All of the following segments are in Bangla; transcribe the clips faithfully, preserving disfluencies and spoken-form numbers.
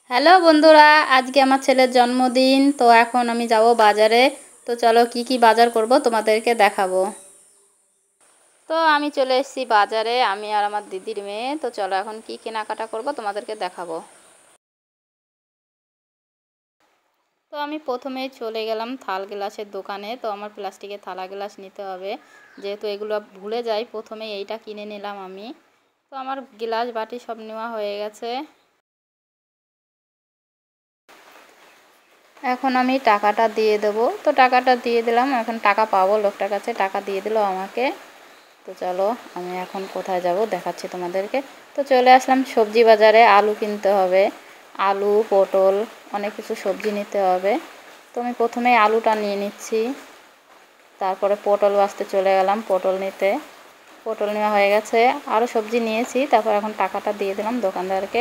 হ্যালো বন্ধুরা, আজকে আমার ছেলের জন্মদিন। তো এখন আমি যাব বাজারে। তো চলো কি কি বাজার করব তোমাদেরকে দেখাবো। তো আমি চলে এসেছি বাজারে, আমি আর আমার দিদির মেয়ে। তো চলো এখন কি কেনাকাটা করব তোমাদেরকে দেখাবো। তো আমি প্রথমেই চলে গেলাম থাল গ্লাসের দোকানে। তো আমার প্লাস্টিকের থালা গ্লাস নিতে হবে, যেহেতু এগুলো ভুলে যাই প্রথমেই এইটা কিনে নিলাম আমি। তো আমার গ্লাস বাটি সব নেওয়া হয়ে গেছে। এখন আমি টাকাটা দিয়ে দেবো। তো টাকাটা দিয়ে দিলাম, এখন টাকা পাবো, লোকটার কাছে টাকা দিয়ে দিল আমাকে। তো চলো আমি এখন কোথায় যাব দেখাচ্ছি তোমাদেরকে। তো চলে আসলাম সবজি বাজারে, আলু কিনতে হবে, আলু পটল অনেক কিছু সবজি নিতে হবে। তো আমি প্রথমে আলুটা নিয়ে নিচ্ছি, তারপরে পটল বাছতে চলে গেলাম পটল নিতে। পটল নেওয়া হয়ে গেছে, আরও সবজি নিয়েছি। তারপর এখন টাকাটা দিয়ে দিলাম দোকানদারকে।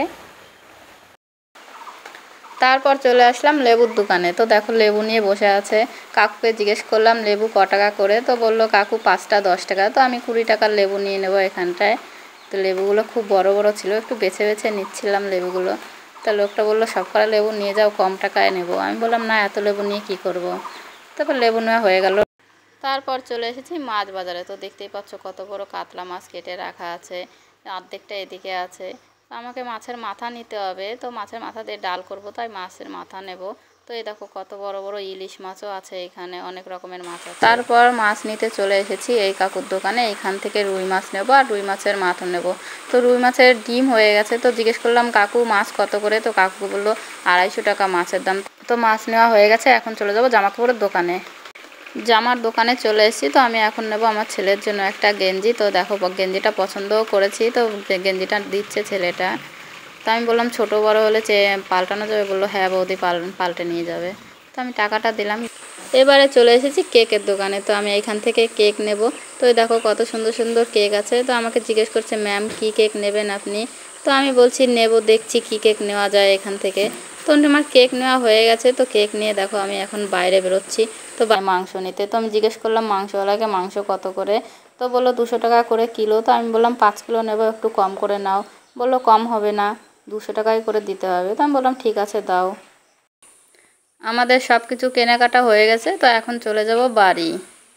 তারপর চলে আসলাম লেবুর দোকানে। তো দেখো লেবু নিয়ে বসে আছে। কাকুকে জিজ্ঞেস করলাম লেবু ক টাকা করে। তো বলল কাকু পাঁচটা দশ টাকা। তো আমি কুড়ি টাকার লেবু নিয়ে নেবো এখানটায়। তো লেবুগুলো খুব বড় বড় ছিল, একটু বেছে বেছে নিচ্ছিলাম লেবুগুলো। তা লোকটা বললো সব কটা লেবু নিয়ে যাও, কম টাকায় নেবো। আমি বললাম না, এত লেবু নিয়ে কী করব। তারপর লেবু নেওয়া হয়ে গেল। তারপর চলে এসেছি মাছ বাজারে। তো দেখতেই পাচ্ছ কত বড় কাতলা মাছ কেটে রাখা আছে, অর্ধেকটা এদিকে আছে। তো আমাকে মাছের মাথা নিতে হবে। তো মাছের মাথা দিয়ে ডাল করব, তাই মাছের মাথা নেব। তো এই দেখো কত বড় বড় ইলিশ মাছও আছে এখানে, অনেক রকমের মাছ আছে। তারপর মাছ নিতে চলে এসেছি এই কাকুর দোকানে। এইখান থেকে রুই মাছ নেব আর রুই মাছের মাথা নেব। তো রুই মাছের ডিম হয়ে গেছে। তো জিজ্ঞেস করলাম কাকু মাছ কত করে। তো কাকু বললো আড়াইশো টাকা মাছের দাম। তো মাছ নেওয়া হয়ে গেছে, এখন চলে যাবো জামা কাপড়ের দোকানে। জামার দোকানে চলে এসেছি। তো আমি এখন নেব আমার ছেলের জন্য একটা গেঞ্জি। তো দেখো গেঞ্জিটা পছন্দও করেছি। তো গেঞ্জিটা দিচ্ছে ছেলেটা। তো আমি বললাম ছোট বড় হলে চে পাল্টানো যাবে। বললো হ্যাঁ বৌদি পাল পাল্টে নিয়ে যাবে। তো আমি টাকাটা দিলাম। এবারে চলে এসেছি কেকের দোকানে। তো আমি এখান থেকে কেক নেব। তো এই দেখো কত সুন্দর সুন্দর কেক আছে। তো আমাকে জিজ্ঞেস করছে ম্যাম কী কেক নেবেন আপনি। তো আমি বলছি নেব, দেখছি কী কেক নেওয়া যায় এখান থেকে। তো আমার কেক নেওয়া হয়ে গেছে। তো কেক নিয়ে দেখো আমি এখন বাইরে বেরোচ্ছি। তো মাংস নিতে। তো আমি জিজ্ঞেস করলাম মাংসওয়ালাকে মাংস কত করে। তো বললো দুশো টাকা করে কিলো। তো আমি বললাম পাঁচ কিলো নেবো, একটু কম করে নাও। বললো কম হবে না, দুশো টাকাই করে দিতে হবে। তো আমি বললাম ঠিক আছে দাও। আমাদের সব কিছু কেনাকাটা হয়ে গেছে। তো এখন চলে যাব বাড়ি।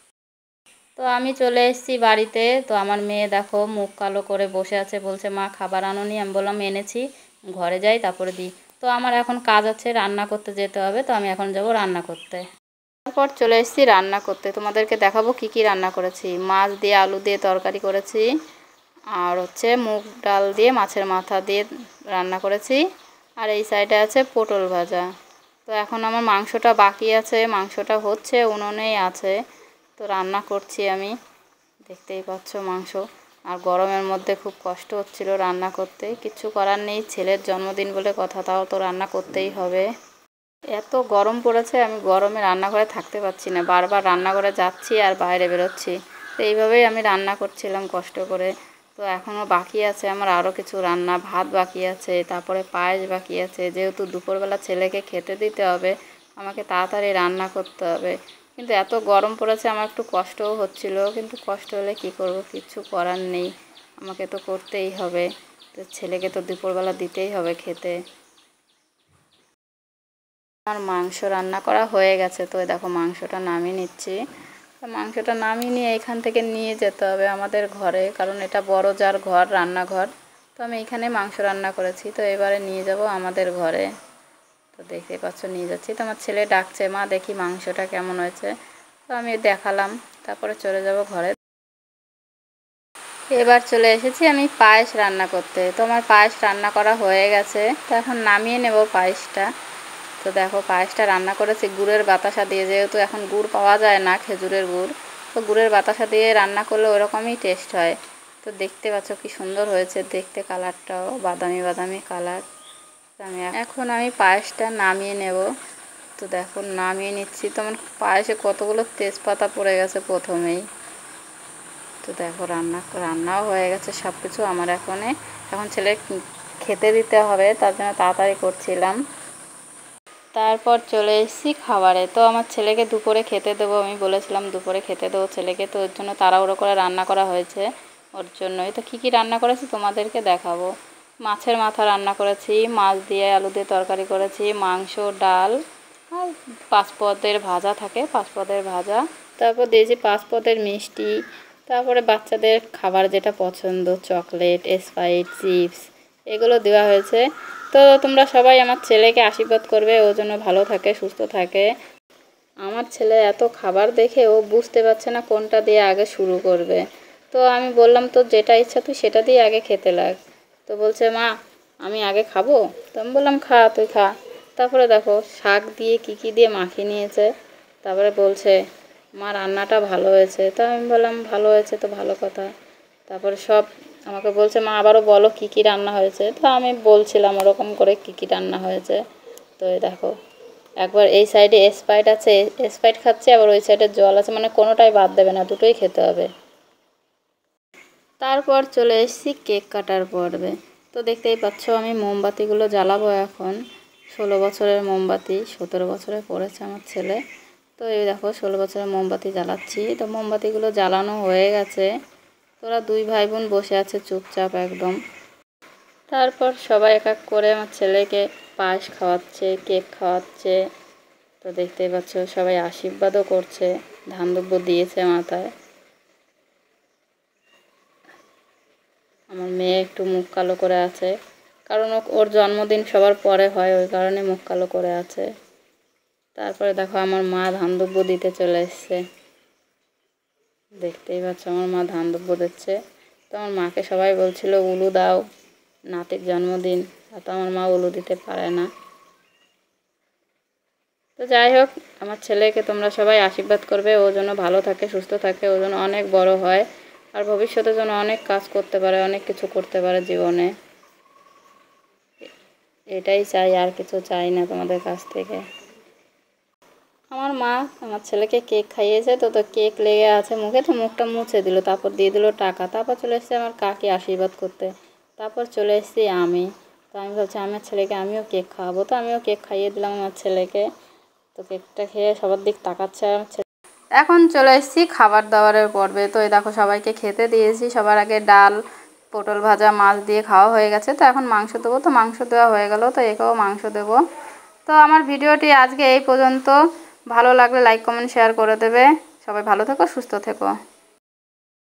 তো আমি চলে এসেছি বাড়িতে। তো আমার মেয়ে দেখো মুখ কালো করে বসে আছে, বলছে মা খাবার আনোনি। আমি বললাম এনেছি, ঘরে যাই তারপরে দিই। তো আমার এখন কাজ আছে, রান্না করতে যেতে হবে। তো আমি এখন যাব রান্না করতে। তারপর চলে এসেছি রান্না করতে, তোমাদেরকে দেখাবো কি কি রান্না করেছি। মাছ দিয়ে আলু দিয়ে তরকারি করেছি, আর হচ্ছে মুগ ডাল দিয়ে মাছের মাথা দিয়ে রান্না করেছি, আর এই সাইডে আছে পটল ভাজা। তো এখন আমার মাংসটা বাকি আছে, মাংসটা হচ্ছে উনুনেই আছে। তো রান্না করছি আমি, দেখতেই পাচ্ছ মাংস। আর গরমের মধ্যে খুব কষ্ট হচ্ছিল রান্না করতে, কিচ্ছু করার নেই, ছেলের জন্মদিন বলে কথা, তাও তো রান্না করতেই হবে। এত গরম পড়েছে, আমি গরমে রান্নাঘরে থাকতে পারছি না, বারবার রান্নাঘরে যাচ্ছি আর বাইরে বেরোচ্ছি। তো এইভাবেই আমি রান্না করছিলাম কষ্ট করে। তো এখনও বাকি আছে আমার আরও কিছু রান্না, ভাত বাকি আছে, তারপরে পায়েস বাকি আছে। যেহেতু দুপুরবেলা ছেলেকে খেতে দিতে হবে, আমাকে তাড়াতাড়ি রান্না করতে হবে। কিন্তু এত গরম পড়েছে, আমার একটু কষ্টও হচ্ছিল, কিন্তু কষ্ট হলে কী করব, কিচ্ছু করার নেই, আমাকে তো করতেই হবে। তো ছেলেকে তো দুপুরবেলা দিতেই হবে খেতে। আমার মাংস রান্না করা হয়ে গেছে। তো দেখো মাংসটা নামিয়ে নিচ্ছি। মাংসটা নামিয়ে নিয়ে এখান থেকে নিয়ে যেতে হবে আমাদের ঘরে, কারণ এটা বড় যার ঘর, রান্নাঘর। তো আমি এখানে মাংস রান্না করেছি, তো এবারে নিয়ে যাব আমাদের ঘরে। তো দেখতে পাচ্ছ নিয়ে যাচ্ছি। তো আমার ছেলে ডাকছে মা দেখি মাংসটা কেমন হয়েছে। তো আমি দেখালাম, তারপরে চলে যাব ঘরে। এবার চলে এসেছি আমি পায়েস রান্না করতে। তো আমার পায়েস রান্না করা হয়ে গেছে। তো এখন নামিয়ে নেব পায়েসটা। তো দেখো পায়েসটা রান্না করেছি গুড়ের বাতাসা দিয়ে, যেহেতু এখন গুড় পাওয়া যায় না, খেজুরের গুড়। তো গুড়ের বাতাসা দিয়ে রান্না করলে ওরকমই টেস্ট হয়। তো দেখতে পাচ্ছ কি সুন্দর হয়েছে দেখতে, কালারটাও বাদামি বাদামি কালার। আমি এখন আমি পায়েসটা নামিয়ে নেব। তো দেখো নামিয়ে নিচ্ছি। তো আমার পায়েসে কতগুলো তেজপাতা পড়ে গেছে প্রথমেই। তো দেখো রান্না রান্নাও হয়ে গেছে সব কিছু আমার। এখন এখন ছেলে খেতে দিতে হবে, তার জন্য তাড়াতাড়ি করছিলাম। তারপর চলে এসেছি খাবারে। তো আমার ছেলেকে দুপুরে খেতে দেবো, আমি বলেছিলাম দুপুরে খেতে দেবো ছেলেকে। তো ওর জন্য তাড়াহুড়ো করে রান্না করা হয়েছে ওর জন্যই। তো কী কী রান্না করেছি তোমাদেরকে দেখাবো। মাছের মাথা রান্না করেছি, মাছ দিয়ে আলু দিয়ে তরকারি করেছি, মাংস, ডাল আর পাঁচ পদের ভাজা থাকে, পাঁচ পদের ভাজা। তারপর দিয়েছি পাঁচ পদের মিষ্টি। তারপরে বাচ্চাদের খাবার যেটা পছন্দ, চকলেট, স্প্রাইট, চিপস, এগুলো দেওয়া হয়েছে। তো তোমরা সবাই আমার ছেলেকে আশীর্বাদ করবে, ও যেন ভালো থাকে, সুস্থ থাকে। আমার ছেলে এত খাবার দেখে ও বুঝতে পারছে না কোনটা দিয়ে আগে শুরু করবে। তো আমি বললাম, তো যেটা ইচ্ছা তুই সেটা দিয়ে আগে খেতে লাগ। তো বলছে, মা আমি আগে খাবো? তো আমি বললাম, খা, তুই খা। তারপরে দেখো শাক দিয়ে কী কী দিয়ে মাখিয়ে নিয়েছে। তারপরে বলছে, মা রান্নাটা ভালো হয়েছে। তো আমি বললাম, ভালো হয়েছে তো ভালো কথা। তারপরে সব আমাকে বলছে, মা আবারও বলো কী কী রান্না হয়েছে। তো আমি বলছিলাম ওরকম করে কী কী রান্না হয়েছে। তো এই দেখো, একবার এই সাইডে স্প্রাইট আছে, স্প্রাইট খাচ্ছে, আবার ওই সাইডে জল আছে, মানে কোনোটাই বাদ দেবে না, দুটোই খেতে হবে। তারপর চলে এসেছি কেক কাটার পর্বে। তো দেখতেই পাচ্ছ আমি মোমবাতিগুলো জ্বালাবো এখন। ষোলো বছরের মোমবাতি, সতেরো বছরে পড়েছে আমার ছেলে। তো এই দেখো ষোলো বছরের মোমবাতি জ্বালাচ্ছি। তো মোমবাতিগুলো জ্বালানো হয়ে গেছে। তোরা দুই ভাই বোন বসে আছে চুপচাপ একদম। তারপর সবাই এক এক করে আমার ছেলেকে পায়েস খাওয়াচ্ছে, কেক খাওয়াচ্ছে। তো দেখতেই পাচ্ছ সবাই আশীর্বাদও করছে, ধান দুব্য দিয়েছে মাথায়। আমার মেয়ে একটু মুখ কালো করে আছে, কারণ ওর জন্মদিন সবার পরে হয়, ওই কারণে মুখ কালো করে আছে। তারপরে দেখো আমার মা ধান দুব্য দিতে চলে এসছে। দেখতেই পাচ্ছ আমার মা ধান দুব্য দিচ্ছে। তো আমার মাকে সবাই বলছিল উলু দাও, নাতির জন্মদিন, তো আমার মা উলু দিতে পারে না। তো যাই হোক, আমার ছেলেকে তোমরা সবাই আশীর্বাদ করবে, ও যেন ভালো থাকে, সুস্থ থাকে, ও যেন অনেক বড় হয়, আর ভবিষ্যতে যেন অনেক কাজ করতে পারে, অনেক কিছু করতে পারে জীবনে। এটাই চাই, আর কিছু চাই না তোমাদের কাছ থেকে। আমার মা আমার ছেলেকে কেক খাইয়েছে, তো তো কেক লেগে আছে মুখে, তো মুখটা মুছে দিল, তারপর দিয়ে দিল টাকা। তারপর চলে এসেছি আমার কাকে আশীর্বাদ করতে। তারপর চলে এসেছি আমি। তো আমি ভাবছি আমার ছেলেকে আমিও কেক খাওয়াবো, তো আমিও কেক খাইয়ে দিলাম আমার ছেলেকে। তো কেকটা খেয়ে সবার দিক তাকাচ্ছে আমার ছেলে। এখন চলে এসেছি খাবার দাবারের পর্বে। তো এই দেখো সবাইকে খেতে দিয়েছি। সবার আগে ডাল, পটল ভাজা, মাছ দিয়ে খাওয়া হয়ে গেছে। তো এখন মাংস দেবো, তো মাংস দেওয়া হয়ে গেল, তো একেও মাংস দেবো। তো আমার ভিডিওটি আজকে এই পর্যন্ত। ভালো লাগলে লাইক কমেন্ট শেয়ার করে দেবে। সবাই ভালো থেকো, সুস্থ থেকো।